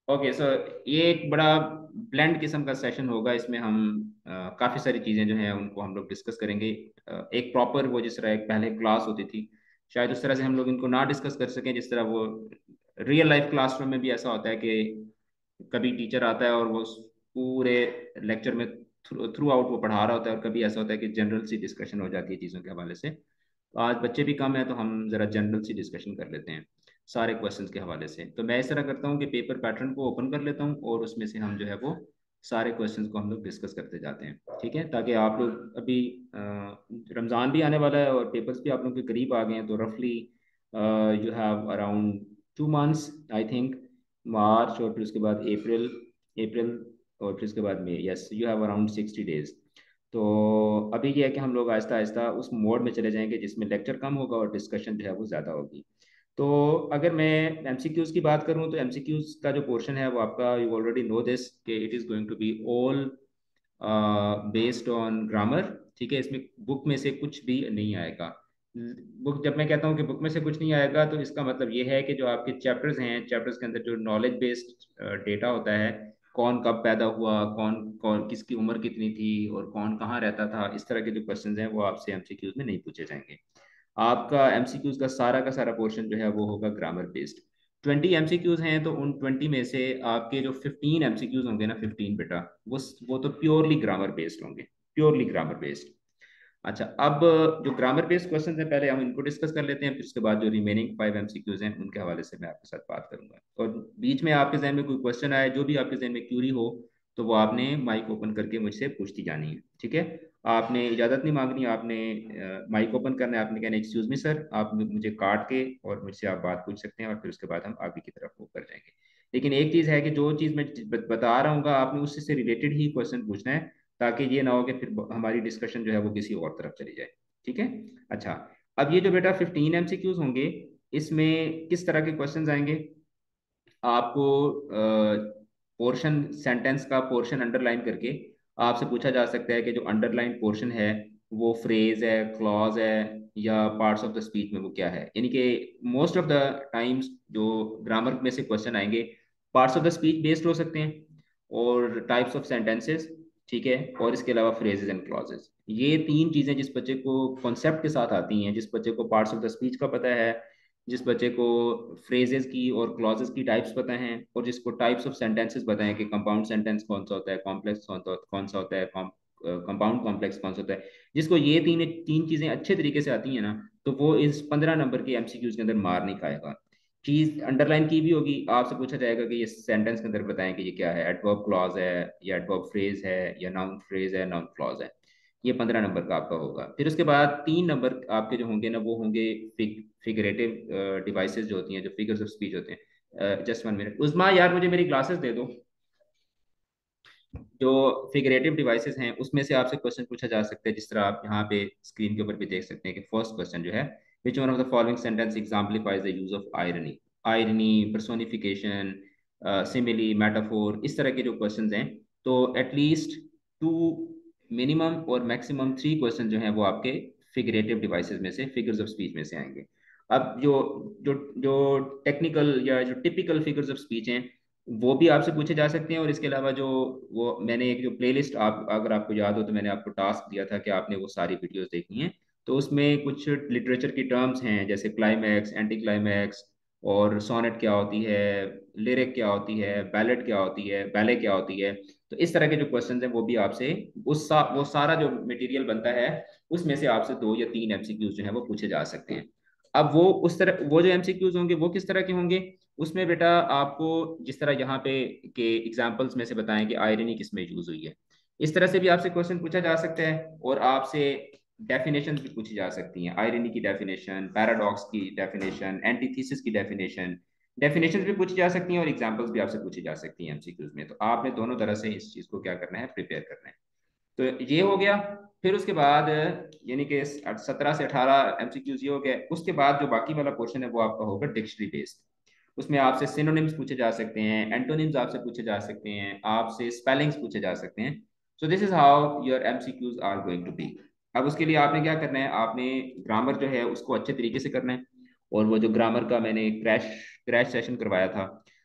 Okay so ये एक बड़ा ब्लेंड किस्म का सेशन होगा। इसमें हम काफ़ी सारी चीज़ें जो हैं उनको हम लोग डिस्कस करेंगे। एक प्रॉपर वो जिस तरह एक पहले क्लास होती थी, शायद उस तरह से हम लोग इनको ना डिस्कस कर सकें जिस तरह वो रियल लाइफ क्लासरूम में भी ऐसा होता है कि कभी टीचर आता है और वो पूरे लेक्चर में थ्रू आउट वो पढ़ा रहा होता है, और कभी ऐसा होता है कि जनरल सी डिस्कशन हो जाती है चीज़ों के हवाले से। तो आज बच्चे भी कम है तो हम ज़रा जनरल सी डिस्कशन कर लेते हैं सारे क्वेश्चंस के हवाले से। तो मैं इस तरह करता हूँ कि पेपर पैटर्न को ओपन कर लेता हूँ और उसमें से हम जो है वो सारे क्वेश्चंस को हम लोग डिस्कस करते जाते हैं, ठीक है? ताकि आप लोग अभी रमज़ान भी आने वाला है और पेपर्स भी आप लोगों के करीब आ गए हैं, तो रफली you have around 2 months I think. March और फिर उसके बाद अप्रैल, अप्रैल और फिर उसके बाद मई। Yes, you have around 60 days. तो अभी ये है कि हम लोग आहिस्ता आहिस्ता उस मोड में चले जाएंगे जिसमें लेक्चर कम होगा और डिस्कशन जो है वो ज़्यादा होगी। तो अगर मैं एमसीक्यूज की बात करूं तो एमसीक्यूज का जो पोर्शन है वो आपका, यू ऑलरेडी नो दिस कि it is going to be all based on grammar. ठीक है, इसमें बुक में से कुछ भी नहीं आएगा। बुक, जब मैं कहता हूँ कि बुक में से कुछ नहीं आएगा तो इसका मतलब ये है कि जो आपके चैप्टर्स हैं, चैप्टर्स के अंदर जो नॉलेज बेस्ड डेटा होता है, कौन कब पैदा हुआ, कौन कौन किसकी उम्र कितनी थी और कौन कहाँ रहता था, इस तरह के जो क्वेश्चंस हैं वो आपसे एमसीक्यूज में नहीं पूछे जाएंगे। आपका एमसीक्यूज का सारा पोर्शन जो है वो होगा ग्रामर बेस्ड। 20 एमसीक्यूज हैं तो उन 20 में से आपके जो 15 एमसीक्यूज होंगे ना, 15 बेटा, वो तो प्योरली ग्रामर बेस्ड होंगे, प्योरली ग्रामर बेस्ड। अच्छा, अब जो ग्रामर बेस्ड क्वेश्चन है पहले हम इनको डिस्कस कर लेते हैं, फिर उसके बाद जो रिमेनिंग 5 एमसीक्यूज हैं उनके हवाले से मैं आपके साथ बात करूंगा। और बीच में आपके जहन में कोई क्वेश्चन आए, जो भी आपके जहन में क्यूरी हो, तो वो आपने माइक ओपन करके मुझसे पूछती जानी है, ठीक है? आपने इजाज़त नहीं मांगनी, आपने माइक ओपन करना है, आपने कहना एक्सक्यूज मी सर, आप मुझे काट के और मुझसे आप बात पूछ सकते हैं, और फिर उसके बाद हम आगे की तरफ मूव कर जाएंगे। लेकिन एक चीज़ है कि जो चीज़ मैं बता रहा हूँ आपने उससे से रिलेटेड ही क्वेश्चन पूछना है, ताकि ये ना हो कि फिर हमारी डिस्कशन जो है वो किसी और तरफ चली जाए, ठीक है? अच्छा, अब ये जो बेटा 15 एमसीक्यूज होंगे, इसमें किस तरह के क्वेश्चंस आएंगे? आपको पोर्शन, सेंटेंस का पोर्शन अंडरलाइन करके आपसे पूछा जा सकता है कि जो अंडरलाइन पोर्शन है वो फ्रेज है, क्लॉज है, या पार्ट्स ऑफ द स्पीच में वो क्या है। यानी कि मोस्ट ऑफ द टाइम्स जो ग्रामर में से क्वेश्चन आएंगे, parts of the speech based हो सकते हैं और टाइप्स ऑफ सेंटेंसेस, ठीक है? और इसके अलावा फ्रेजेस एंड क्लॉजेस, ये तीन चीजें जिस बच्चे को कॉन्सेप्ट के साथ आती हैं, जिस बच्चे को पार्ट्स ऑफ द स्पीच का पता है, जिस बच्चे को फ्रेजेस की और क्लॉजेस की टाइप्स पता हैं, और जिसको टाइप्स ऑफ सेंटेंसेस पता है कि कंपाउंड सेंटेंस कौन सा होता है, कॉम्प्लेक्स कौन सा होता है, कंपाउंड कॉम्प्लेक्स कौन सा होता है, जिसको ये तीन तीन चीजें अच्छे तरीके से आती हैं ना, तो वो इस 15 नंबर के एमसीक्यूज के अंदर मार नहीं खाएगा। चीज अंडरलाइन की भी होगी, आपसे पूछा जाएगा कि ये सेंटेंस के अंदर बताएं कि ये क्या है, एडवर्ब क्लॉज है या एडवर्ब फ्रेज है या नाउन फ्रेज है, नाउन क्लॉज है। ये 15 नंबर का आपका होगा। फिर उसके बाद 3 नंबर आपके जो होंगे ना, वो होंगे फिगरेटिव डिवाइसेस जो होती हैं, जो फिगर्स ऑफ स्पीच होते हैं। जस्ट 1 मिनट उस्मा, यार मुझे मेरी ग्लासेस दे दो। जो फिगरेटिव डिवाइसेस हैं उसमें से आपसे क्वेश्चन पूछा जा सकता है, जिस तरह आप यहाँ पे स्क्रीन के ऊपर भी देख सकते हैं कि फर्स्ट क्वेश्चन जो है, which one of the following sentence exemplifies the use of irony. Irony, personification, simile, metaphor, इस तरह के जो क्वेश्चंस हैं, तो एटलीस्ट 2, मिनिमम और मैक्सिमम 3 क्वेश्चन जो हैं वो आपके फिगरेटिव डिवाइसेस में से, फिगर्स ऑफ स्पीच में से आएंगे। अब जो जो जो टेक्निकल या जो टिपिकल फिगर्स ऑफ स्पीच हैं वो भी आपसे पूछे जा सकते हैं। और इसके अलावा जो, वो मैंने एक जो प्लेलिस्ट, आप अगर आपको याद हो तो मैंने आपको टास्क दिया था कि आपने वो सारी वीडियोस देखनी है। तो उसमें कुछ लिटरेचर की टर्म्स हैं जैसे क्लाइमैक्स, एंटी क्लाइमैक्स, और सोनेट क्या होती है, लिरिक क्या होती है, बैलेट क्या होती है, बैले क्या होती है। तो इस तरह के जो क्वेश्चंस हैं वो भी आपसे वो सारा जो मटेरियल बनता है उसमें से आपसे 2 या 3 एमसीक्यूज जो है वो पूछे जा सकते हैं। अब वो उस तरह, वो जो एमसीक्यूज होंगे वो किस तरह के होंगे? उसमें बेटा आपको जिस तरह यहाँ पे के एग्जांपल्स में से बताएं कि आयरनी किस में यूज हुई है, इस तरह से भी आपसे क्वेश्चन पूछा जा सकता है। और आपसे डेफिनेशंस भी पूछी जा सकती हैं, आयरनी की डेफिनेशन, पैराडॉक्स की डेफिनेशन, एंटीथीसिस की डेफिनेशन, डेफिनेशंस भी पूछी जा सकती हैं और एग्जांपल्स भी आपसे पूछी जा सकती हैं एमसीक्यूज में। तो आपने दोनों तरह से इस चीज को क्या करना है, प्रिपेयर करना है। तो ये हो गया। फिर उसके बाद यानी कि 17 से 18 एमसीक्यूज ये हो गया। उसके बाद जो बाकी वाला पोर्शन है वो आपका होगा डिक्शनरी बेस्ड। उसमें आपसे सिनोनिम्स पूछे जा सकते हैं, एंटोनिम्स आपसे पूछे जा सकते हैं, आपसे स्पेलिंग्स पूछे जा सकते हैं। So this is how your MCQs are going to be. अब उसके लिए आपने क्या करना है, आपने ग्रामर जो है उसको अच्छे तरीके से करना है। और वो जो ग्रामर का मैंने क्रैश क्रैश सेशन करवाया था,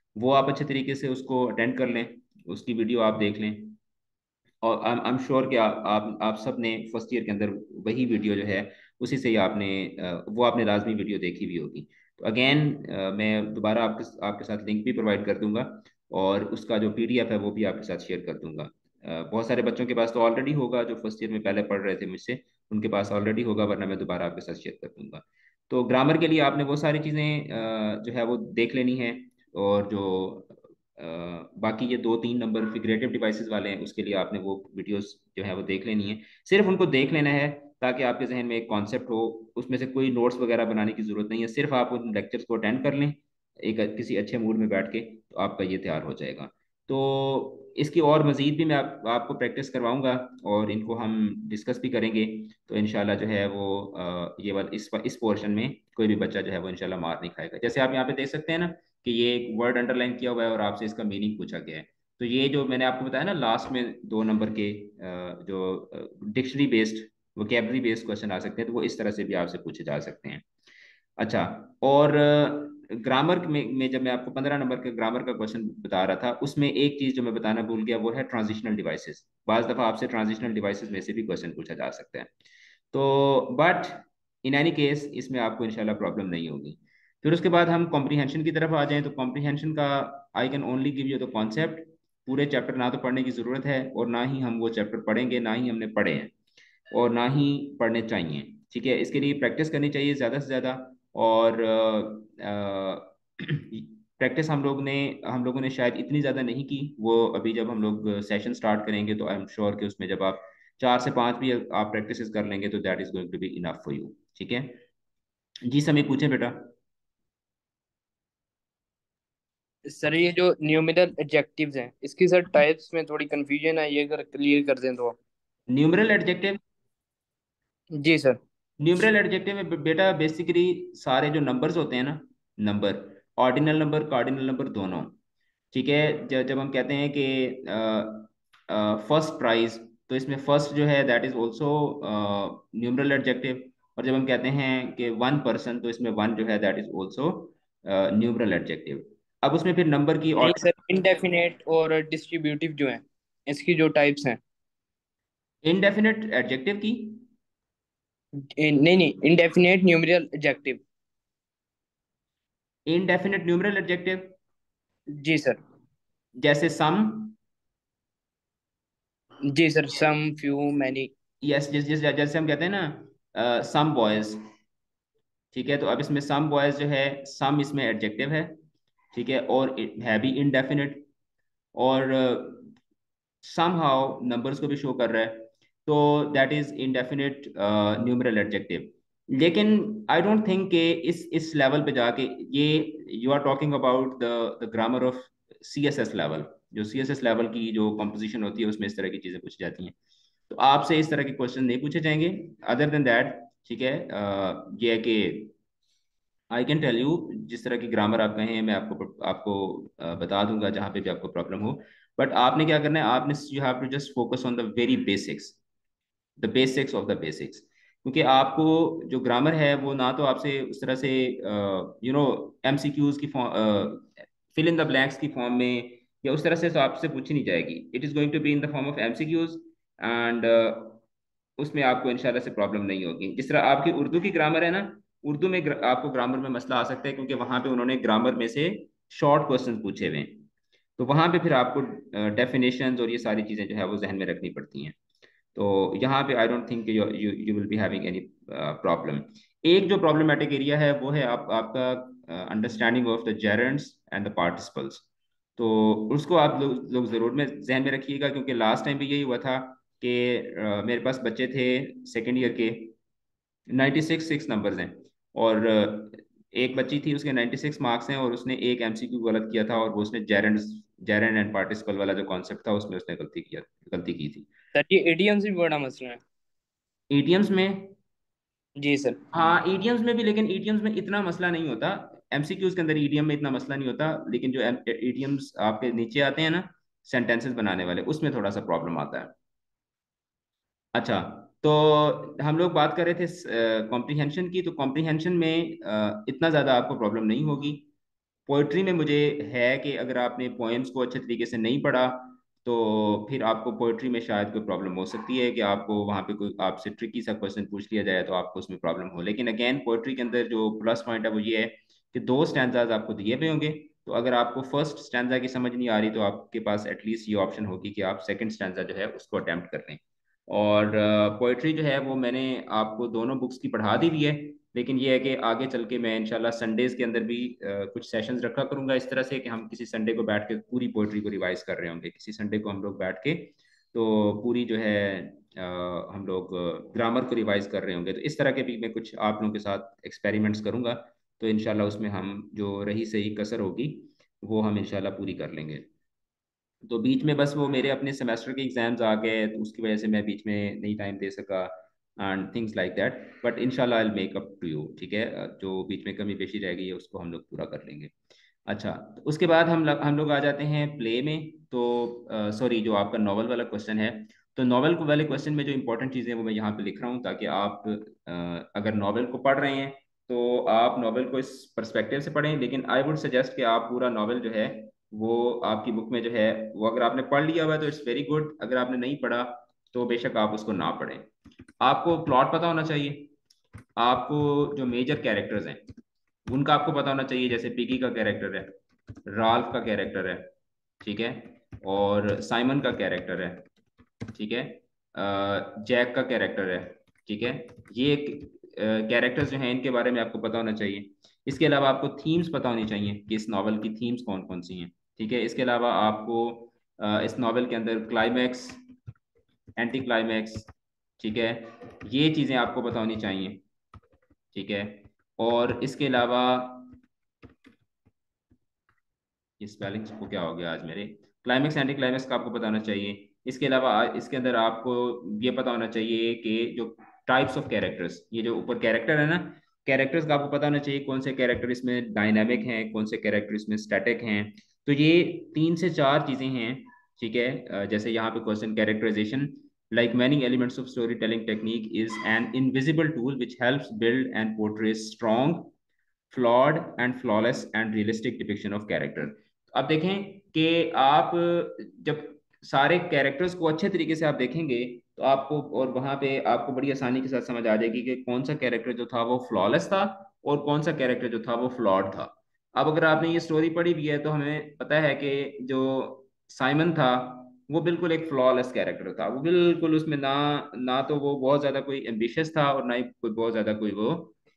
वो आप अच्छे तरीके से उसको अटेंड कर लें, उसकी वीडियो आप देख लें। और आई एम श्योर कि आप सब ने फर्स्ट ईयर के अंदर वही वीडियो जो है उसी से ही आपने वो आपने लाजमी वीडियो देखी भी होगी। तो अगेन मैं दोबारा आपके आपके साथ लिंक भी प्रोवाइड कर दूंगा, और उसका जो पीडीएफ है वो भी आपके साथ शेयर कर दूंगा। बहुत सारे बच्चों के पास तो ऑलरेडी होगा, जो फर्स्ट ईयर में पहले पढ़ रहे थे मुझसे, उनके पास ऑलरेडी होगा, वरना मैं दोबारा आपके साथ शेयर कर दूंगा। तो ग्रामर के लिए आपने वो सारी चीज़ें जो है वो देख लेनी है। और जो अ, बाकी ये 2-3 नंबर फिगरेटिव डिवाइसेस वाले हैं, उसके लिए आपने वो वीडियोस जो है वो देख लेनी है। सिर्फ उनको देख लेना है, ताकि आपके जहन में एक कॉन्सेप्ट हो। उसमें से कोई नोट्स वगैरह बनाने की जरूरत नहीं है, सिर्फ आप उन लेक्चर्स को अटेंड कर लें एक किसी अच्छे मूड में बैठ के, तो आपका ये तैयार हो जाएगा। तो इसकी और मज़ीद भी मैं आपको प्रैक्टिस करवाऊंगा, और इनको हम डिस्कस भी करेंगे। तो इंशाल्लाह जो है वो ये वाला इस पोर्शन में कोई भी बच्चा जो है वो इंशाल्लाह मार नहीं खाएगा। जैसे आप यहाँ पे देख सकते हैं ना कि ये एक वर्ड अंडरलाइन किया हुआ है और आपसे इसका मीनिंग पूछा गया है। तो ये जो मैंने आपको बताया ना लास्ट में 2 नंबर के जो dictionary based vocabulary based question आ सकते हैं, तो वो इस तरह से भी आपसे पूछे जा सकते हैं। अच्छा, और ग्रामर में जब मैं आपको 15 नंबर के ग्रामर का क्वेश्चन बता रहा था, उसमें एक चीज जो मैं बताना भूल गया, वो है ट्रांजिशनल डिवाइसेस। बाज दफा आपसे ट्रांजिशनल डिवाइसेस में से भी क्वेश्चन पूछा जा सकता है। तो बट इन एनी केस इसमें आपको इंशाल्लाह प्रॉब्लम नहीं होगी। फिर उसके बाद हम कॉम्प्रीहेंशन की तरफ आ जाएं, तो कॉम्प्रीहेंशन का I can only give you the concept. पूरे चैप्टर ना तो पढ़ने की ज़रूरत है, और ना ही हम वो चैप्टर पढ़ेंगे, ना ही हमने पढ़े हैं, और ना ही पढ़ने चाहिए। ठीक है, इसके लिए प्रैक्टिस करनी चाहिए ज़्यादा से ज़्यादा। और प्रैक्टिस हम लोगों ने शायद इतनी ज़्यादा नहीं की। वो अभी जब हम लोग सेशन स्टार्ट करेंगे, तो आई एम श्योर कि उसमें जब आप 4 से 5 भी आप प्रैक्टिस कर लेंगे, तो that is going to be enough for you. ठीक है जी, समय पूछे बेटा। सर ये जो न्यूमेरल एडजेक्टिव्स हैं, इसकी सर टाइप्स में थोड़ी कंफ्यूजन है, ये अगर क्लियर कर दें तो। Numeral adjective. जी सर। न्यूमरल एडजेक्टिव में बेटा बेसिकली सारे जो नंबर्स होते हैं ना, number, ordinal number cardinal number दोनों। ठीक है, जब हम कहते हैं कि फर्स्ट प्राइज, तो इसमें फर्स्ट जो है that is also numeral adjective. और जब हम कहते हैं कि 1 पर्सन, तो इसमें वन जो है that is also numeral adjective. अब उसमें फिर नंबर की नहीं ऑर्डर। सर, इंडेफिनेट और डिस्ट्रीब्यूटिव जो हैं, इसकी जो टाइप्स हैं। इनडेफिनेट एडजेक्टिव की। नहीं नहीं, indefinite numeral adjective. Indefinite numeral adjective, जी सर। जैसे सम। जी sir, some, few, many. Yes, जैसे हम कहते हैं ना सम बॉयज। ठीक है, तो अब इसमें सम बॉयज जो है, सम इसमें एडजेक्टिव है। ठीक है, और है भी इनडेफिनेट, और समहाउ नंबर्स को भी शो कर रहा है, तो that is indefinite numeral adjective. लेकिन आई डोंट थिंक कि इस लेवल पे जाके ये, you are talking about the grammar of C S S level. जो सी एस एस लेवल की जो कंपोजिशन होती है, उसमें इस तरह की चीज़ें पूछी जाती हैं। तो आपसे इस तरह के क्वेश्चन नहीं पूछे जाएंगे, अदर देन दैट। ठीक है, ये है कि आई कैन टेल यू, जिस तरह की ग्रामर आप कहें मैं आपको आपको बता दूंगा जहाँ पे भी आपको प्रॉब्लम हो। बट आपने क्या करना है, आपने you have to just focus on the very basics, the basics of the basics. क्योंकि आपको जो ग्रामर है वो ना तो आपसे उस तरह से एमसीक्यूज की form, fill in the blanks की फॉर्म में, या उस तरह से तो आपसे पूछी नहीं जाएगी। It is going to be in the form of MCQs, and उसमें आपको इंशाल्लाह से प्रॉब्लम नहीं होगी। जिस तरह आपकी उर्दू की ग्रामर है ना, उर्दू में आपको ग्रामर में मसला आ सकता है, क्योंकि वहां पे उन्होंने ग्रामर में से शॉर्ट क्वेश्चन पूछे हुए हैं। तो वहां पे फिर आपको डेफिनेशंस और ये सारी चीज़ें जो है वो जहन में रखनी पड़ती हैं। तो यहाँ पे I don't think you you will be having any problem. एक जो प्रॉब्लमेटिक एरिया है वो है आपका understanding of the gerunds and the participles. तो उसको आप लोग ज़रूर में जहन में रखिएगा, क्योंकि लास्ट टाइम भी यही हुआ था कि मेरे पास बच्चे थे सेकेंड ईयर के, 96 नंबर्स हैं, और एक बच्ची थी उसके 96 मार्क्स हैं, और उसने एक एमसीक्यू गलत किया था, और वो उसने जेरेंड एंड पार्टिसिपल वाला जो कॉन्सेप्ट था उसमें उसने गलती की थी। सर ये एडीएम से भी बड़ा मसला है। ईडियम्स में, जी सर। हाँ ईडियम्स में भी, लेकिन ईडियम्स में इतना मसला नहीं होता। एमसीक्यूज के अंदर ईडियम में इतना मसला नहीं होता, लेकिन जो ईडियम्स आपके नीचे आते हैं ना, सेंटेंसेस बनाने वाले, उसमें थोड़ा सा प्रॉब्लम आता है। अच्छा, तो हम लोग बात कर रहे थे कॉम्प्रीहेंशन की। तो कॉम्प्रीहेंशन में इतना ज़्यादा आपको प्रॉब्लम नहीं होगी। पोइट्री में मुझे है कि अगर आपने पोएम्स को अच्छे तरीके से नहीं पढ़ा तो फिर आपको पोइट्री में शायद कोई प्रॉब्लम हो सकती है कि आपको वहाँ पे कोई आपसे ट्रिकी सा क्वेश्चन पूछ लिया जाए तो आपको उसमें प्रॉब्लम हो। लेकिन अगेन पोइट्री के अंदर जो प्लस पॉइंट है वो ये है कि दो स्टैंजाज आपको दिए हुए होंगे, तो अगर आपको फर्स्ट स्टैंजा की समझ नहीं आ रही तो आपके पास एटलीस्ट ये ऑप्शन होगी कि आप सेकंड स्टैंजा जो है उसको अटेम्प्ट कर लें। और पोइट्री जो है वो मैंने आपको दोनों बुक्स की पढ़ा दी हुई है, लेकिन ये है कि आगे चल के मैं इंशाल्लाह संडेज के अंदर भी कुछ सेशंस रखा करूंगा इस तरह से कि हम किसी संडे को बैठ के पूरी पोइट्री को रिवाइज कर रहे होंगे, किसी संडे को हम लोग बैठ के तो पूरी जो है हम लोग ग्रामर को रिवाइज कर रहे होंगे। तो इस तरह के भी मैं कुछ आप लोगों के साथ एक्सपेरिमेंट्स करूंगा, तो इंशाल्लाह उसमें हम जो रही सही कसर होगी वो हम इंशाल्लाह पूरी कर लेंगे। तो बीच में बस वो मेरे अपने सेमेस्टर के एग्जाम्स आ गए तो उसकी वजह से मैं बीच में नहीं टाइम दे सका and things like that, but इंशाल्लाह I make up to you. ठीक है, जो बीच में कमी पेशी रह गई है उसको हम लोग पूरा कर लेंगे। अच्छा, तो उसके बाद हम लोग आ जाते हैं प्ले में। तो सॉरी, जो आपका नॉवल वाला क्वेश्चन है, तो नॉवल को वाले क्वेश्चन में जो इंपॉर्टेंट चीज़ें हैं वो मैं यहाँ पे लिख रहा हूँ ताकि आप अगर नॉवल को पढ़ रहे हैं तो आप नॉवल को इस पर्सपेक्टिव से पढ़ें। लेकिन आई वुड सजेस्ट कि आप पूरा नॉवल जो है वो आपकी बुक में जो है वो अगर आपने पढ़ लिया हुआ है तो इट्स वेरी गुड, अगर आपने नहीं पढ़ा तो बेशक आप उसको ना पढ़ें। आपको प्लॉट पता होना चाहिए, आपको जो मेजर कैरेक्टर्स हैं उनका आपको पता होना चाहिए, जैसे पिगी का कैरेक्टर है, राल्फ का कैरेक्टर है, ठीक है, और साइमन का कैरेक्टर है, ठीक है, जैक का कैरेक्टर है, ठीक है। ये कैरेक्टर्स जो हैं इनके बारे में आपको पता होना चाहिए। इसके अलावा आपको थीम्स पता होनी चाहिए कि इस नॉवल की थीम्स कौन कौन सी हैं, ठीक है। इसके अलावा आपको इस नॉवल के अंदर क्लाइमैक्स, एंटी क्लाइमैक्स, ठीक है, ये चीज़ें आपको पता होनी चाहिए, ठीक है। और इसके अलावा इस स्पेलिंग्स को क्या हो गया आज मेरे, क्लाइमेक्स एंटी क्लाइमेक्स का आपको पता होना चाहिए। इसके अलावा इसके अंदर आपको ये पता होना चाहिए कि जो टाइप्स ऑफ कैरेक्टर्स, ये जो ऊपर कैरेक्टर है ना, कैरेक्टर्स का आपको पता होना चाहिए कौन से कैरेक्टर इसमें डायनामिक हैं, कौन से कैरेक्टर इसमें स्टैटिक हैं। तो ये 3 से 4 चीज़ें हैं, ठीक है। जैसे यहाँ पे question characterization, like many elements of storytelling technique is an invisible tool which helps build and portray strong, flawed and flawless and realistic depiction of character। अब देखें कि आप जब सारे कैरेक्टर्स को अच्छे तरीके से आप देखेंगे तो आपको, और वहां पे आपको बड़ी आसानी के साथ समझ आ जाएगी कि कौन सा कैरेक्टर जो था वो फ्लॉलेस था और कौन सा कैरेक्टर जो था वो फ्लॉड था। अब अगर आपने ये स्टोरी पढ़ी हुई है तो हमें पता है कि जो साइमन था वो बिल्कुल एक फ्लॉलेस कैरेक्टर था, वो बिल्कुल उसमें ना ना तो वो बहुत ज्यादा कोई एम्बिशियस था और ना ही कोई बहुत ज्यादा कोई वो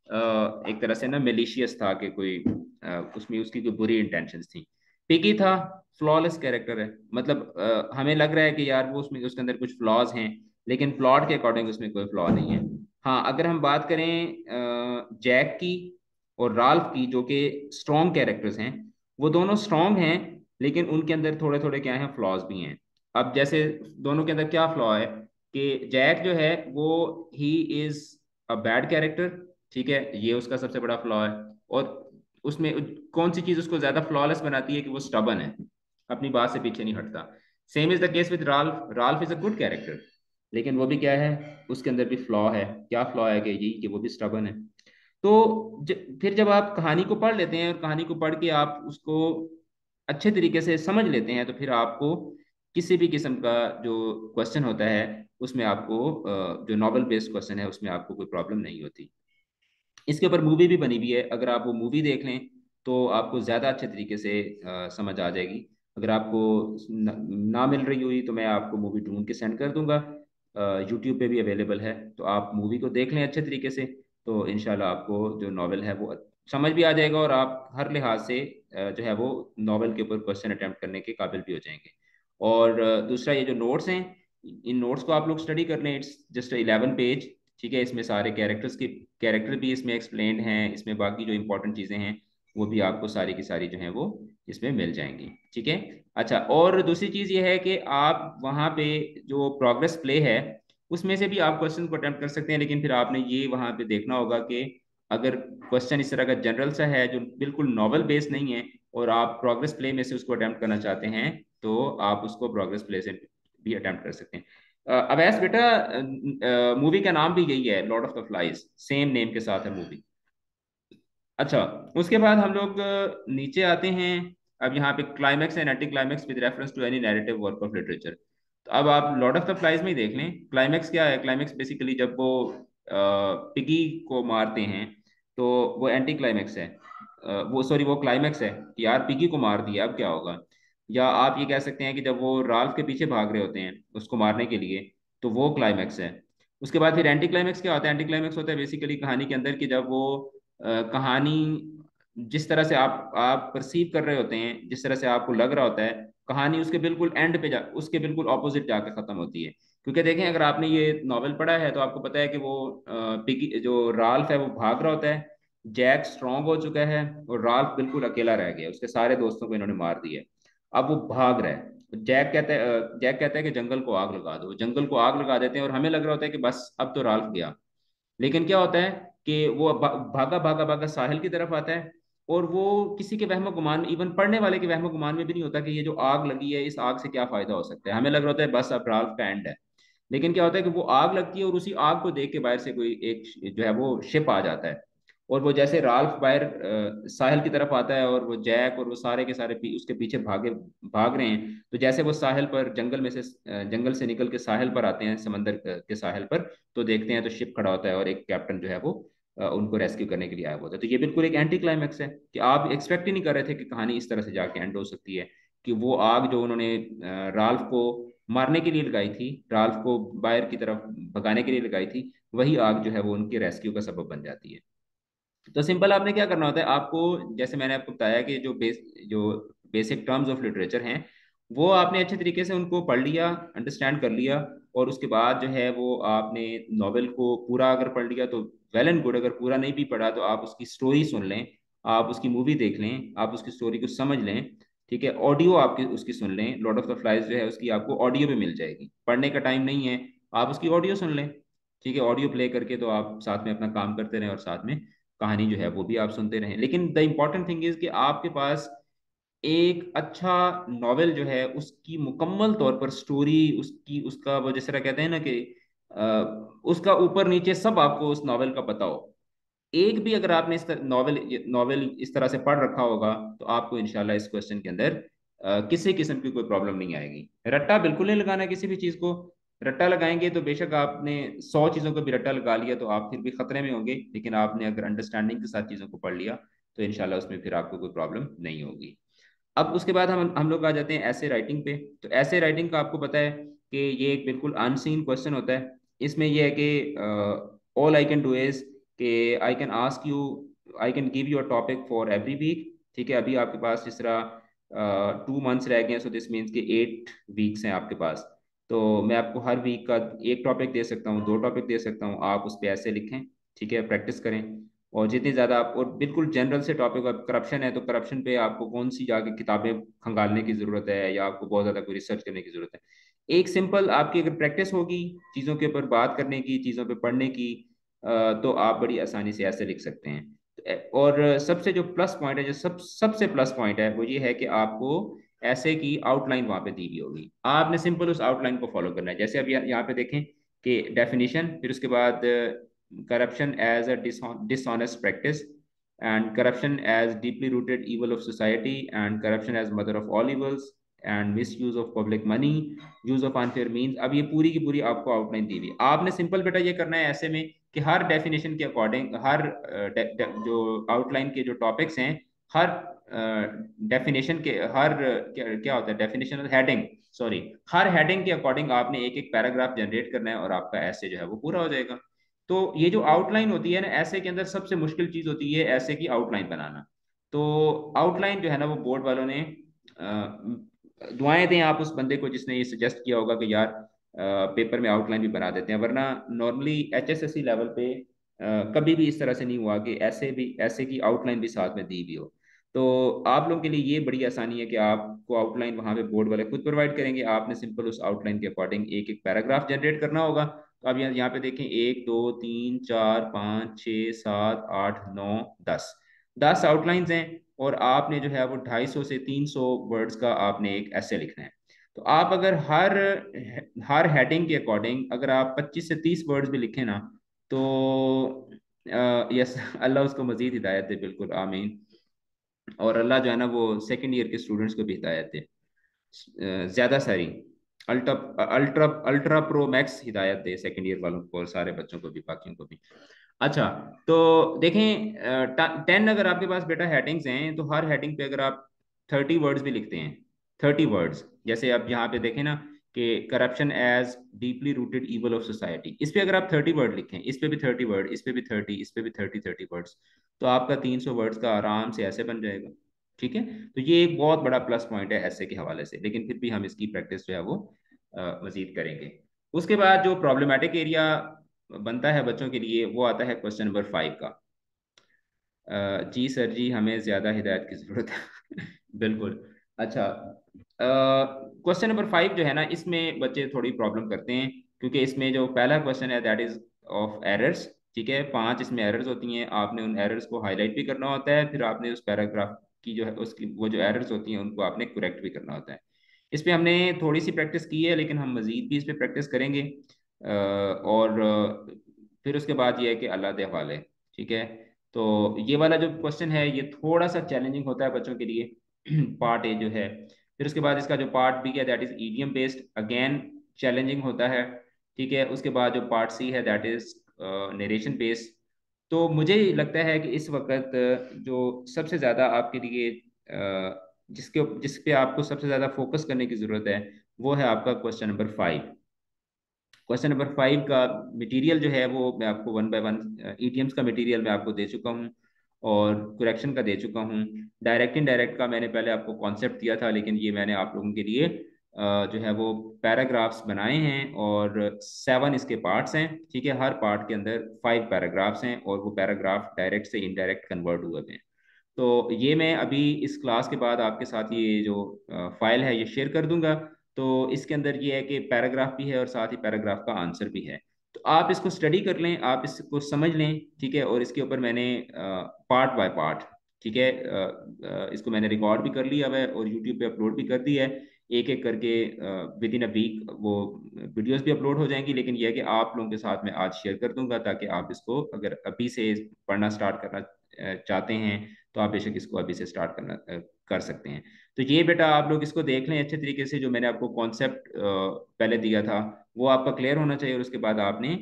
एक तरह से ना मेलिशियस था कि कोई उसमें उसकी कोई बुरी इंटेंशंस थी। पिगी था, फ्लॉलेस कैरेक्टर है, मतलब हमें लग रहा है कि यार वो उसमें उसके अंदर कुछ फ्लॉज हैं, लेकिन प्लॉट के अकॉर्डिंग उसमें कोई फ्लॉ नहीं है। हाँ, अगर हम बात करें जैक की और राल्फ की जो कि स्ट्रॉन्ग कैरेक्टर्स हैं, वो दोनों स्ट्रॉन्ग हैं लेकिन उनके अंदर थोड़े थोड़े क्या हैं, फ्लॉज भी हैं। अब जैसे दोनों के अंदर क्या फ्लॉ है कि जैक जो है वो ही इज अ बैड कैरेक्टर, ठीक है, ये उसका सबसे बड़ा फ्लॉ है। और उसमें कौन सी चीज उसको ज्यादा फ्लॉलेस बनाती है कि वो स्टबन है, अपनी बात से पीछे नहीं हटता। Same is the case with Ralph, Ralph is a good character लेकिन वो भी क्या है, उसके अंदर भी फ्लॉ है। क्या फ्लॉ है कि यही कि वो भी स्टबन है। तो फिर जब आप कहानी को पढ़ लेते हैं और कहानी को पढ़ के आप उसको अच्छे तरीके से समझ लेते हैं तो फिर आपको किसी भी किस्म का जो क्वेश्चन होता है उसमें आपको जो नॉवल बेस्ड क्वेश्चन है उसमें आपको कोई प्रॉब्लम नहीं होती। इसके ऊपर मूवी भी बनी हुई है, अगर आप वो मूवी देख लें तो आपको ज़्यादा अच्छे तरीके से समझ आ जाएगी। अगर आपको ना मिल रही हुई तो मैं आपको मूवी ढूंढ के सेंड कर दूंगा, यूट्यूब पे भी अवेलेबल है, तो आप मूवी को देख लें अच्छे तरीके से। तो इंशाल्लाह आपको जो नावल है वो समझ भी आ जाएगा और आप हर लिहाज से जो है वो नावल के ऊपर क्वेश्चन अटैम्प्ट करने के काबिल भी हो जाएंगे। और दूसरा, ये जो नोट्स हैं, इन नोट्स को आप लोग स्टडी कर लें, इट्स जस्ट 11 पेज, ठीक है। इसमें सारे कैरेक्टर्स के कैरेक्टर भी इसमें एक्सप्लेन्ड हैं, इसमें बाकी जो इंपॉर्टेंट चीज़ें हैं वो भी आपको सारी की सारी जो हैं वो इसमें मिल जाएंगी, ठीक है। अच्छा, और दूसरी चीज़ ये है कि आप वहाँ पे जो प्रोग्रेस प्ले है उसमें से भी आप क्वेश्चन को अटेम्प्ट कर सकते हैं, लेकिन फिर आपने ये वहाँ पे देखना होगा कि अगर क्वेश्चन इस तरह का जनरल सा है जो बिल्कुल नॉवल बेस्ड नहीं है और आप प्रोग्रेस प्ले में से उसको अटेम्प्ट करना चाहते हैं तो आप उसको प्रोग्रेस प्ले से भी अटेम्प्ट कर सकते हैं। अवैस बेटा, मूवी का नाम भी यही है, Lord of the Flies, same name के साथ है मूवी। अच्छा, उसके बाद हम लोग नीचे आते हैं। अब यहाँ पे climax and anti climax with reference to any narrative work of literature. तो अब आप लॉर्ड ऑफ द फ्लाइज में ही देख लें, क्लाइमैक्स क्या है। क्लाइमैक्स बेसिकली जब वो पिगी को मारते हैं तो वो एंटी क्लाइमैक्स है। वो सॉरी, वो क्लाइमैक्स है कि यार पिगी को मार दिया, अब क्या होगा। या आप ये कह सकते हैं कि जब वो राल्फ के पीछे भाग रहे होते हैं उसको मारने के लिए, तो वो क्लाइमैक्स है। उसके बाद फिर एंटी क्लाइमैक्स क्या होता है। एंटी क्लाइमैक्स होता है बेसिकली कहानी के अंदर कि जब वो कहानी जिस तरह से आप परसीव कर रहे होते हैं, जिस तरह से आपको लग रहा होता है, कहानी उसके बिल्कुल एंड पे जा, उसके बिल्कुल ऑपोजिट जाकर खत्म होती है। क्योंकि देखें, अगर आपने ये नॉवेल पढ़ा है तो आपको पता है कि वो पिगी जो राल्फ है वो भाग रहा होता है, जैक स्ट्रांग हो चुका है और राल्फ बिल्कुल अकेला रह गया, उसके सारे दोस्तों को इन्होंने मार दिया। अब वो भाग रहा है। जैक कहता है कि जंगल को आग लगा दो, जंगल को आग लगा देते हैं और हमें लग रहा होता है कि बस अब तो राल्फ गया। लेकिन क्या होता है कि वो भागा भागा भागा साहिल की तरफ आता है, और वो किसी के वहम गुमान, इवन पढ़ने वाले के वहम गुमान में भी नहीं होता कि ये जो आग लगी है, इस आग से क्या फायदा हो सकता है। हमें लग रहा होता है बस अब राल्फ का एंड है। लेकिन क्या होता है कि वो आग लगती है और उसी आग को देख के बाहर से कोई एक जो है वो शिप आ जाता है। और वो जैसे राल्फ बाहर साहिल की तरफ आता है और वो जैक और वो सारे के सारे उसके पीछे भाग रहे हैं, तो जैसे वो साहिल पर जंगल में से जंगल से निकल के साहिल पर आते हैं, समंदर के साहिल पर, तो देखते हैं तो शिप खड़ा होता है और एक कैप्टन जो है वो उनको रेस्क्यू करने के लिए आया हुआ होता है। तो ये बिल्कुल एक एंटी क्लाइमैक्स है कि आप एक्सपेक्ट ही नहीं कर रहे थे कि कहानी इस तरह से जाके एंड हो सकती है। कि वो आग जो उन्होंने राल्फ को मारने के लिए लगाई थी, राल्फ को बाहर की तरफ भगाने के लिए लगाई थी, वही आग जो है वो उनके रेस्क्यू का सबब बन जाती है। तो सिंपल आपने क्या करना होता है, आपको जैसे मैंने आपको बताया कि जो बेसिक टर्म्स ऑफ लिटरेचर हैं, वो आपने अच्छे तरीके से उनको पढ़ लिया, अंडरस्टैंड कर लिया। और उसके बाद जो है वो आपने नॉवेल को पूरा अगर पढ़ लिया तो वेल एंड गुड। अगर पूरा नहीं भी पढ़ा तो आप उसकी स्टोरी सुन लें, आप उसकी मूवी देख लें, आप उसकी स्टोरी को समझ लें। ठीक है, ऑडियो आपकी उसकी सुन लें। लॉर्ड ऑफ द फ्लाइज जो है उसकी आपको ऑडियो भी मिल जाएगी, पढ़ने का टाइम नहीं है, आप उसकी ऑडियो सुन लें। ठीक है, ऑडियो प्ले करके तो आप साथ में अपना काम करते रहें और साथ में कहानी जो है वो भी आप सुनते रहें। लेकिन द इम्पॉर्टेंट थिंग इज कि आपके पास एक अच्छा नॉवेल जो है उसकी मुकम्मल तौर पर स्टोरी, उसकी उसका वो जिस तरह कहते हैं ना कि उसका ऊपर नीचे सब आपको उस नॉवेल का पता हो। एक भी अगर आपने इस नॉवेल नॉवेल इस तरह से पढ़ रखा होगा तो आपको इंशाल्लाह इस क्वेश्चन के अंदर किसी किस्म की कोई प्रॉब्लम नहीं आएगी। रट्टा बिल्कुल नहीं लगाना किसी भी चीज़ को। रट्टा लगाएंगे तो बेशक आपने 100 चीज़ों को भी रट्टा लगा लिया तो आप फिर भी खतरे में होंगे, लेकिन आपने अगर अंडरस्टैंडिंग के साथ चीज़ों को पढ़ लिया तो इंशाल्लाह उसमें फिर आपको कोई प्रॉब्लम नहीं होगी। अब उसके बाद हम लोग आ जाते हैं ऐसे राइटिंग पे। तो ऐसे राइटिंग का आपको पता है कि ये एक बिल्कुल अनसीन क्वेश्चन होता है। इसमें ये है कि all I can do is कि I can ask you, I can give you a topic for every week. ठीक है, अभी आपके पास जिस तरह 2 मंथ्स रह गए हैं, सो दिस मीन्स कि 8 वीक्स हैं आपके पास। तो मैं आपको हर वीक का एक टॉपिक दे सकता हूँ, 2 टॉपिक दे सकता हूँ, आप उस पर ऐसे लिखें। ठीक है, प्रैक्टिस करें। और जितनी ज़्यादा आप, और बिल्कुल जनरल से टॉपिक, अब करप्शन है तो करप्शन पे आपको कौन सी जाके किताबें खंगालने की ज़रूरत है या आपको बहुत ज़्यादा कोई रिसर्च करने की ज़रूरत है। एक सिंपल आपकी अगर प्रैक्टिस होगी चीज़ों के ऊपर बात करने की, चीज़ों पे पढ़ने की, तो आप बड़ी आसानी से ऐसे लिख सकते हैं। और सबसे जो प्लस पॉइंट है, जो सबसे प्लस पॉइंट है, वो ये है कि आपको ऐसे की आउटलाइन वहाँ पे दी हुई होगी, आपने सिंपल उस आउटलाइन को फॉलो करना है। जैसे अब यहाँ पे देखें कि डेफिनेशन, फिर उसके बाद corruption as a dishonest practice, and corruption as deeply rooted evil of society, and corruption as mother of all evils, and misuse of public money, use of unfair means। अब ये पूरी की पूरी आपको आउटलाइन दी हुई है। आपने सिंपल बेटा ये करना है ऐसे में कि हर डेफिनेशन के अकॉर्डिंग, हर जो आउटलाइन के जो टॉपिक्स हैं, हर डेफिनेशन के हर क्या होता है डेफिनेशन हेडिंग, सॉरी, हर हेडिंग के अकॉर्डिंग आपने एक एक पैराग्राफ जनरेट करना है और आपका ऐसे जो है वो पूरा हो जाएगा। तो ये जो आउटलाइन होती है ना ऐसे के अंदर, सबसे मुश्किल चीज होती है ऐसे की आउटलाइन बनाना। तो आउटलाइन जो है ना वो बोर्ड वालों ने दुआएं दें आप उस बंदे को जिसने ये सजेस्ट किया होगा कि यार पेपर में आउटलाइन भी बना देते हैं, वरना नॉर्मली एचएसएससी लेवल पे कभी भी इस तरह से नहीं हुआ कि ऐसे भी ऐसे की आउटलाइन भी साथ में दी भी हो। तो आप लोगों के लिए ये बड़ी आसानी है कि आपको आउटलाइन वहाँ पे बोर्ड वाले खुद प्रोवाइड करेंगे, आपने सिंपल उस आउटलाइन के अकॉर्डिंग एक एक पैराग्राफ जनरेट करना होगा। तो अब यहाँ पे देखें, 1 2 3 4 5 6 7 8 9 10, 10 आउटलाइंस हैं। और आपने जो है वो 250 से 300 वर्ड्स का आपने एक ऐसे लिखना है। तो आप अगर हर हेडिंग के अकॉर्डिंग अगर आप 25 से 30 वर्ड्स भी लिखें ना, तो यस, अल्लाह उसको मजीद हिदायत दे, बिल्कुल आमीन। और अल्लाह जो है ना वो सेकंड ईयर के स्टूडेंट्स को भी हिदायत दे, ज़्यादा सारी ultra ultra ultra pro max हिदायत दे सेकंड ईयर वालों को और सारे बच्चों को भी, बाकियों को भी। अच्छा, तो देखें 10 अगर आपके पास बेटा हेडिंग्स हैं तो हर हेडिंग पे अगर आप 30 वर्ड्स भी लिखते हैं, 30 वर्ड्स, जैसे आप यहाँ पे देखें ना कि corruption as deeply rooted evil of society, इस पे अगर आप 30 वर्ड लिखें, इस पे भी 30 वर्ड, इस पे भी 30, इस पे भी 30 वर्ड्स, तो आपका 300 वर्ड्स का आराम से ऐसे बन जाएगा। ठीक है, तो ये एक बहुत बड़ा प्लस पॉइंट है ऐसे के हवाले से, लेकिन फिर भी हम इसकी प्रैक्टिस जो है वो मजीद करेंगे। उसके बाद जो प्रॉब्लमेटिक एरिया बनता है बच्चों के लिए, वो आता है क्वेश्चन नंबर 5 का। जी सर जी, हमें ज़्यादा हिदायत की ज़रूरत है। बिल्कुल। अच्छा, क्वेश्चन नंबर 5 जो है ना, इसमें बच्चे थोड़ी प्रॉब्लम करते हैं, क्योंकि इसमें जो पहला क्वेश्चन है दैट इज़ ऑफ एरर्स। ठीक है, 5 इसमें एरर्स होती हैं, आपने उन एरर्स को हाईलाइट भी करना होता है, फिर आपने उस पैराग्राफ की जो है उसकी वो जो एरर्स होती हैं उनको आपने करेक्ट भी करना होता है। इस पे हमने थोड़ी सी प्रैक्टिस की है, लेकिन हम मज़ीद भी इस पे प्रैक्टिस करेंगे। और फिर उसके बाद ये है कि अल्लाह के हवाले। ठीक है, तो ये वाला जो क्वेश्चन है ये थोड़ा सा चैलेंजिंग होता है बच्चों के लिए, पार्ट ए जो है। फिर उसके बाद इसका जो पार्ट बी है that is idiom based, again challenging होता है। ठीक है, उसके बाद जो पार्ट सी है दैट इज नरेशन बेस्ड। तो मुझे लगता है कि इस वक्त जो सबसे ज़्यादा आपके लिए जिस पे आपको सबसे ज़्यादा फोकस करने की ज़रूरत है, वो है आपका क्वेश्चन नंबर 5। क्वेश्चन नंबर 5 का मटेरियल जो है वो मैं आपको वन बाय वन, ईटीएम्स का मटेरियल मैं आपको दे चुका हूँ और करेक्शन का दे चुका हूँ। डायरेक्ट इनडायरेक्ट का मैंने पहले आपको कॉन्सेप्ट दिया था, लेकिन ये मैंने आप लोगों के लिए जो है वो पैराग्राफ्स बनाए हैं, और 7 इसके पार्ट्स हैं। ठीक है, हर पार्ट के अंदर 5 पैराग्राफ्स हैं, और वो पैराग्राफ डायरेक्ट से इनडायरेक्ट कन्वर्ट हुए हैं। तो ये मैं अभी इस क्लास के बाद आपके साथ ये जो फाइल है ये शेयर कर दूंगा। तो इसके अंदर ये है कि पैराग्राफ भी है और साथ ही पैराग्राफ का आंसर भी है। तो आप इसको स्टडी कर लें, आप इसको समझ लें। ठीक है, और इसके ऊपर मैंने पार्ट बाय पार्ट, ठीक है, इसको मैंने रिकॉर्ड भी कर लिया है और यूट्यूब पे अपलोड भी कर दिया है। एक एक करके विद इन अ वीक वो वीडियोस भी अपलोड हो जाएंगी, लेकिन यह है कि आप लोगों के साथ मैं आज शेयर कर दूंगा, ताकि आप इसको अगर अभी से पढ़ना स्टार्ट करना चाहते हैं तो आप बेशक इसको अभी से स्टार्ट कर सकते हैं। तो ये बेटा आप लोग इसको देख लें अच्छे तरीके से, जो मैंने आपको कॉन्सेप्ट पहले दिया था वो आपका क्लियर होना चाहिए, और उसके बाद आपने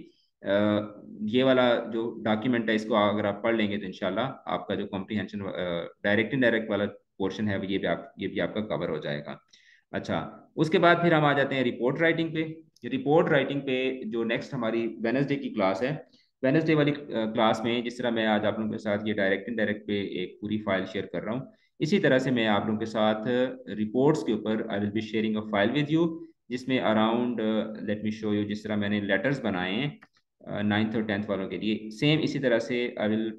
ये वाला जो डॉक्यूमेंट है इसको अगर आप पढ़ लेंगे तो इंशाल्लाह आपका जो कॉम्प्रीहेंशन डायरेक्ट इनडायरेक्ट वाला पोर्शन है ये भी आपका कवर हो जाएगा। अच्छा, उसके बाद फिर हम आ जाते हैं रिपोर्ट राइटिंग पे। रिपोर्ट राइटिंग पे जो नेक्स्ट हमारी वेनसडे की क्लास है, वेनसडे वाली क्लास में जिस तरह मैं आज आप लोगों के साथ ये डायरेक्ट इनडायरेक्ट पे एक पूरी फाइल शेयर कर रहा हूँ, इसी तरह से मैं आप लोगों के साथ रिपोर्ट्स के ऊपर I will be sharing a file with you, जिसमें around let me show you, जिस तरह मैंने लेटर्स बनाए हैं 9th और 10th वालों के लिए, सेम इसी तरह से I will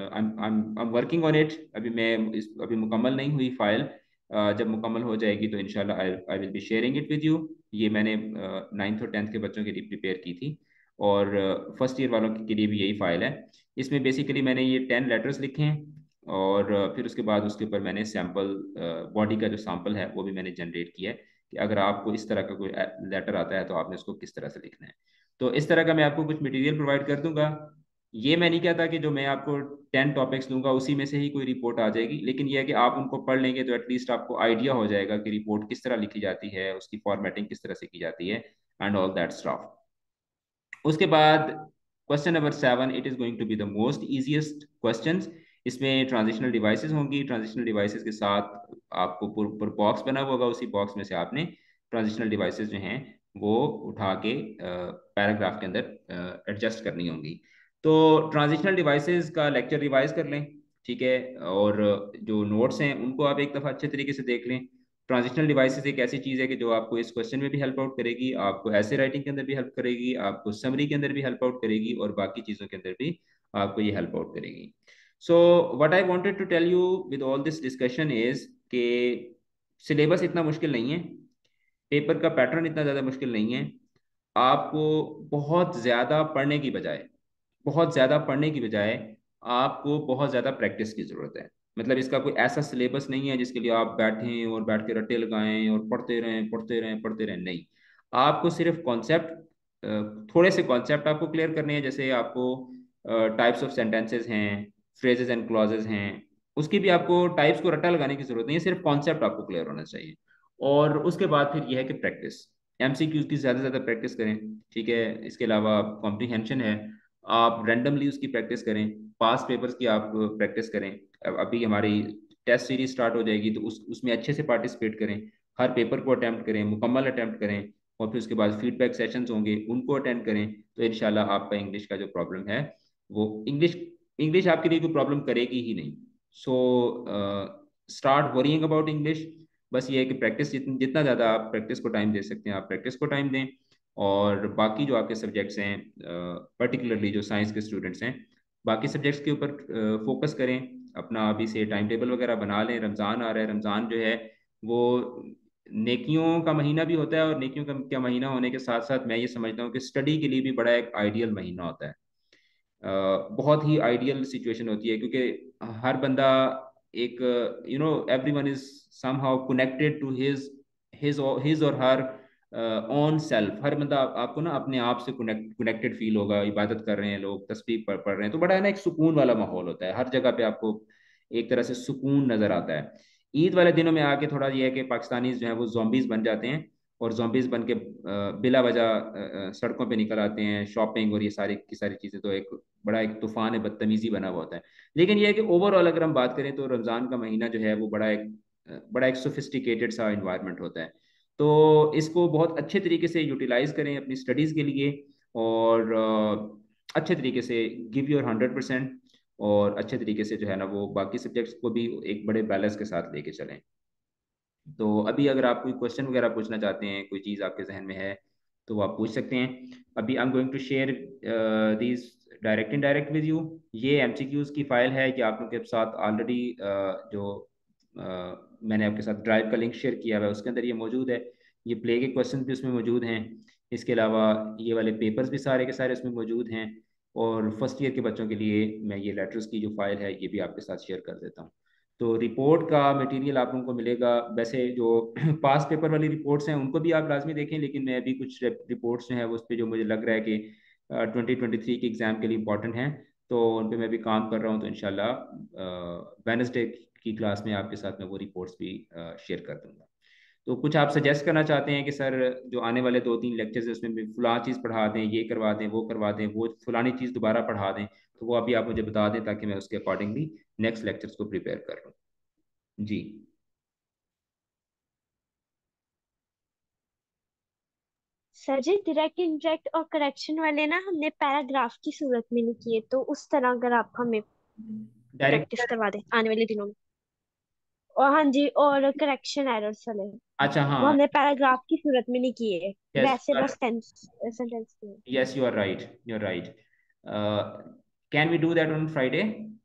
I am working on it. अभी मैं अभी मुकम्मल नहीं हुई फाइल, जब मुकम्मल हो जाएगी तो इंशाल्लाह I will be sharing it with you. ये मैंने 9th और 10th के बच्चों के लिए प्रिपेयर की थी, और फर्स्ट ईयर वालों के लिए भी यही फाइल है। इसमें बेसिकली मैंने ये 10 लेटर्स लिखे हैं, और फिर उसके बाद उसके ऊपर मैंने सैम्पल बॉडी का जो सैम्पल है वो भी मैंने जनरेट किया है, कि अगर आपको इस तरह का कोई लेटर आता है तो आपने उसको किस तरह से लिखना है। तो इस तरह का मैं आपको कुछ मटेरियल प्रोवाइड कर दूंगा। ये मैं नहीं कहता कि जो मैं आपको 10 टॉपिक्स दूंगा उसी में से ही कोई रिपोर्ट आ जाएगी, लेकिन यह है कि आप उनको पढ़ लेंगे तो एटलीस्ट आपको आइडिया हो जाएगा कि रिपोर्ट किस तरह लिखी जाती है, उसकी फॉर्मेटिंग किस तरह से की जाती है, एंड ऑल दैट स्टफ। उसके बाद question number 7, it is going to be the most easiest question. इसमें ट्रांजिशनल डिवाइसेस होंगी, ट्रांजिशनल डिवाइसेस के साथ आपको पूरा बॉक्स बना हुआ होगा, उसी बॉक्स में से आपने ट्रांजिशनल डिवाइसेस जो हैं वो उठा के पैराग्राफ के अंदर एडजस्ट करनी होंगी। तो ट्रांजिशनल डिवाइसेस का लेक्चर रिवाइज कर लें। ठीक है, और जो नोट्स हैं उनको आप एक दफ़ा अच्छे तरीके से देख लें। ट्रांजिशनल डिवाइसेस एक ऐसी चीज़ है कि जो आपको इस क्वेश्चन में भी हेल्प आउट करेगी, आपको ऐसे राइटिंग के अंदर भी हेल्प करेगी, आपको समरी के अंदर भी हेल्प आउट करेगी, और बाकी चीज़ों के अंदर भी आपको ये हेल्प आउट करेगी। So what I wanted to tell you with all this discussion is कि सिलेबस इतना मुश्किल नहीं है, पेपर का पैटर्न इतना ज़्यादा मुश्किल नहीं है। आपको बहुत ज़्यादा पढ़ने की बजाय बहुत ज़्यादा पढ़ने की बजाय आपको बहुत ज़्यादा प्रैक्टिस की ज़रूरत है। मतलब इसका कोई ऐसा सिलेबस नहीं है जिसके लिए आप बैठें और बैठ के रट्टे लगाएं और पढ़ते रहें पढ़ते रहें पढ़ते रहें, नहीं। आपको सिर्फ कॉन्सेप्ट, थोड़े से कॉन्सेप्ट आपको क्लियर करने हैं। जैसे आपको टाइप्स ऑफ सेंटेंसेस हैं, फ्रेजेस एंड क्लॉजेज हैं, उसकी भी आपको टाइप्स को रट्टा लगाने की जरूरत नहीं है, सिर्फ कॉन्सेप्ट आपको क्लियर होना चाहिए। और उसके बाद फिर यह है कि प्रैक्टिस, एमसीक्यूज की ज़्यादा से ज़्यादा प्रैक्टिस करें। ठीक है, इसके अलावा कॉम्प्रीहेंशन है, आप रैंडमली उसकी प्रैक्टिस करें, पास पेपर्स की आप प्रैक्टिस करें। अभी हमारी टेस्ट सीरीज स्टार्ट हो जाएगी, तो उसमें अच्छे से पार्टिसिपेट करें, हर पेपर को अटैम्प्ट करें, मुकम्मल अटैम्प्ट करें, और फिर उसके बाद फीडबैक सेशंस होंगे, उनको अटेंड करें। तो इंशाल्लाह आपका इंग्लिश का जो प्रॉब्लम है वो इंग्लिश इंग्लिश आपके लिए कोई प्रॉब्लम करेगी ही नहीं। So start worrying about English. बस ये है कि प्रैक्टिस, जितना ज़्यादा आप प्रैक्टिस को टाइम दे सकते हैं आप प्रैक्टिस को टाइम दें। और बाकी जो आपके सब्जेक्ट्स हैं, पर्टिकुलरली जो साइंस के स्टूडेंट्स हैं, बाकी सब्जेक्ट्स के ऊपर फोकस करें। अपना अभी से टाइम टेबल वगैरह बना लें, रमज़ान आ रहा है, रमज़ान जो है वो नेकियों का महीना भी होता है, और नेकियों का महीना होने के साथ साथ मैं ये समझता हूँ कि स्टडी के लिए भी बड़ा एक आइडियल महीना होता है। बहुत ही आइडियल सिचुएशन होती है, क्योंकि हर बंदा एक, everyone is somehow connected to his or her own self. हर बंदा आपको ना अपने आप से कनेक्टेड फील होगा। इबादत कर रहे हैं लोग, तस्बीह पढ़ रहे हैं, तो बड़ा है ना, एक सुकून वाला माहौल होता है हर जगह पे, आपको एक तरह से सुकून नजर आता है। ईद वाले दिनों में आके थोड़ा ये है कि पाकिस्तानी जो है वो जॉम्बीज बन जाते हैं, और जॉम्बीज बन के बिला वजह सड़कों पे निकल आते हैं, शॉपिंग और ये सारी की सारी चीज़ें, तो एक बड़ा एक तूफान है, बदतमीजी बना हुआ होता है। लेकिन ये है कि ओवरऑल अगर हम बात करें तो रमज़ान का महीना जो है वो बड़ा एक सोफिस्टिकेटेड सा इन्वायरमेंट होता है। तो इसको बहुत अच्छे तरीके से यूटिलाइज करें अपनी स्टडीज़ के लिए, और अच्छे तरीके से गिव योर 100%, और अच्छे तरीके से जो है ना वो बाकी सब्जेक्ट्स को भी एक बड़े बैलेंस के साथ लेके चलें। तो अभी अगर आप कोई क्वेश्चन वगैरह पूछना चाहते हैं, कोई चीज़ आपके जहन में है, तो वो आप पूछ सकते हैं। अभी I am going to share these direct indirect with you. ये एमसीक्यूज की फाइल है कि आप लोगों के साथ ऑलरेडी जो मैंने आपके साथ ड्राइव का लिंक शेयर किया हुआ है उसके अंदर ये मौजूद है। ये प्ले के क्वेश्चन भी उसमें मौजूद हैं। इसके अलावा ये वाले पेपर्स भी सारे के सारे उसमें मौजूद हैं। और फर्स्ट ईयर के बच्चों के लिए मैं ये लेटर्स की जो फाइल है ये भी आपके साथ शेयर कर देता हूँ। तो रिपोर्ट का मटेरियल आप लोगों को मिलेगा। वैसे जो पास पेपर वाली रिपोर्ट्स हैं उनको भी आप लाजमी देखें, लेकिन मैं अभी कुछ रिपोर्ट्स जो है उस पर जो मुझे लग रहा है कि 2023 के एग्ज़ाम के लिए इंपॉर्टेंट हैं, तो उन पर मैं भी काम कर रहा हूँ। तो इंशाल्लाह वेडनेसडे की क्लास में आपके साथ मैं वो रिपोर्ट्स भी शेयर कर दूंगा। तो कुछ आप सजेस्ट करना चाहते हैं कि सर जो आने वाले 2-3 लेक्चर्स हैं उसमें भी फलां चीज़ पढ़ा दें, ये करवा दें, वो करवा दें, वो फलानी चीज़ दोबारा पढ़ा दें, तो वो अभी आप मुझे बता दें ताकि मैं उसके अकॉर्डिंगली नेक्स्ट लेक्चर्स को प्रिपेयर कर लूँ। जी। सर जी, डायरेक्ट इंडायरेक्ट और करेक्शन वाले ना हमने पैराग्राफ की सूरत में नहीं किए, तो उस तरह अगर आप हमें प्रैक्टिस डायरेक्ट, करवा दें आने वाले दिनों में। और हाँ जी, और करेक्शन एरर्स वाले अच्छा वो हाँ। हमने पैराग्राफ की सूरत में नहीं किए, यस, वैसे बस टेंस सेंटेंस किए। Yes you are right, you are right. Can we do that on Friday?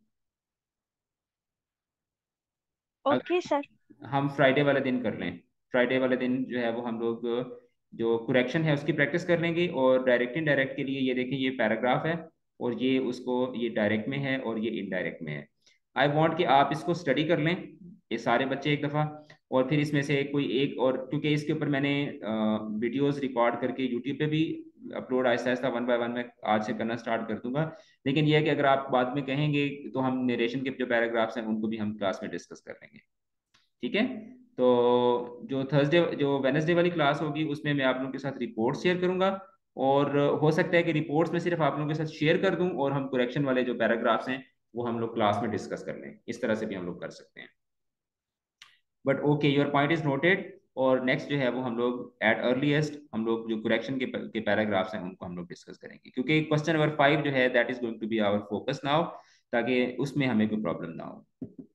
Okay sir. हम फ्राइडे वाले दिन कर लें। फ्राइडे वाले दिन जो है वो हम लोग जो कुरेक्शन है उसकी प्रैक्टिस कर लेंगे, और डायरेक्ट इनडायरेक्ट के लिए ये देखें, ये पैराग्राफ है, और ये उसको ये डायरेक्ट में है और ये इनडायरेक्ट में है। आई वांट कि आप इसको स्टडी कर लें, ये सारे बच्चे एक दफ़ा, और फिर इसमें से कोई एक, और क्योंकि इसके ऊपर मैंने वीडियोस रिकॉर्ड करके यूट्यूब पे भी अपलोड आहिस्ता आहिस्ता 1 बाय 1 मैं आज से करना स्टार्ट कर दूंगा। लेकिन यह है कि अगर आप बाद में कहेंगे तो हम नरेशन के जो पैराग्राफ्स हैं उनको भी हम क्लास में डिस्कस कर लेंगे। ठीक है। तो जो वेनसडे वाली क्लास होगी उसमें मैं आप लोगों के साथ रिपोर्ट शेयर करूंगा, और हो सकता है कि रिपोर्ट्स में सिर्फ आप लोगों के साथ शेयर कर दूं, और हम करेक्शन वाले जो पैराग्राफ्स हैं वो हम लोग क्लास में डिस्कस कर लें। इस तरह से भी हम लोग कर सकते हैं। But okay, your point is noted. और नेक्स्ट जो है वो हम लोग एट अर्लीस्ट हम लोग जो करेक्शन के पैराग्राफ्स हैं उनको हम लोग डिस्कस करेंगे, क्योंकि क्वेश्चन नंबर 5 जो है that is going to be our focus now, ताकि उसमें हमें कोई प्रॉब्लम ना हो।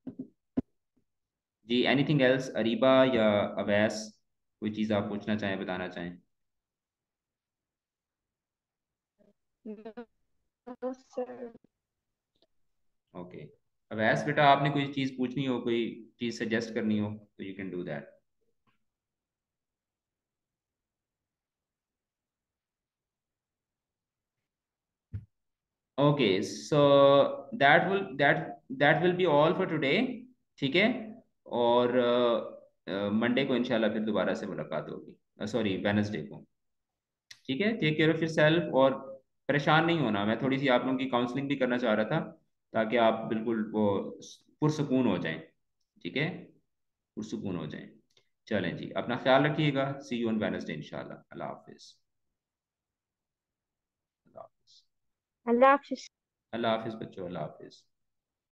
जी, एनीथिंग एल्स अरीबा या अवैस, कोई चीज़ आप पूछना चाहें, बताना चाहें? Sir okay. अवैस बेटा, आपने कोई चीज़ पूछनी हो, कोई चीज़ सजेस्ट करनी हो, तो you can do that. Okay, so that will be all for today. ठीक है। और मंडे को इंशाल्लाह फिर दोबारा से मुलाकात होगी, सॉरी वेनसडे को। ठीक है, take care of yourself. और परेशान नहीं होना, मैं थोड़ी सी आप लोगों की काउंसलिंग भी करना चाह रहा था ताकि आप बिल्कुल वो पुरसकून हो जाएं। ठीक है, पुरसकून हो जाएं। चलें जी, अपना ख्याल रखिएगा। सी यू ऑन वेडनेसडे इंशाल्लाह। अल्लाह हाफिज़। अल्लाह हाफिज़। अल्लाह हाफिज। अल्लाह हाफिज़ बच्चों, अल्लाह हाफिज़।